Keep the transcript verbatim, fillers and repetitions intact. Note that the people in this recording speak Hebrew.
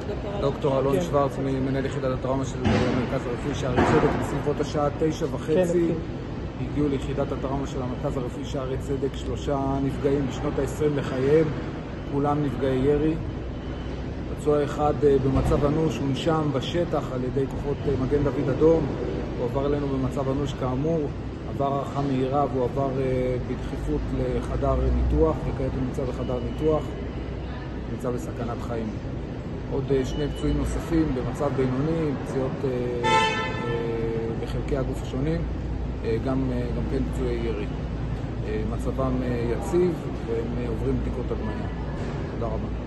דוקטור אלון שוורץ, מנהל יחידת הטראומה של המרכז הרפואי שערי צדק. בסביבות השעה תשע וחצי הגיעו ליחידת הטראומה של המרכז הרפואי שערי צדק שלושה נפגעים בשנות ה-עשרים לחייהם, כולם נפגעי ירי. פצוע אחד במצב אנוש הונשם בשטח על ידי כוחות מגן דוד אדום, הוא עבר אלינו במצב אנוש כאמור, עבר הערכה מהירה והוא עבר בדחיפות לחדר ניתוח, וכעת הוא נמצא בחדר ניתוח, נמצא בסכנת חיים. עוד שני פצועים נוספים במצב בינוני, פציעות אה, אה, בחלקי הגוף השונים, אה, גם, אה, גם כן פצועי ירי. אה, מצבם אה, יציב והם אה, עוברים בדיקות הדמיה. תודה רבה.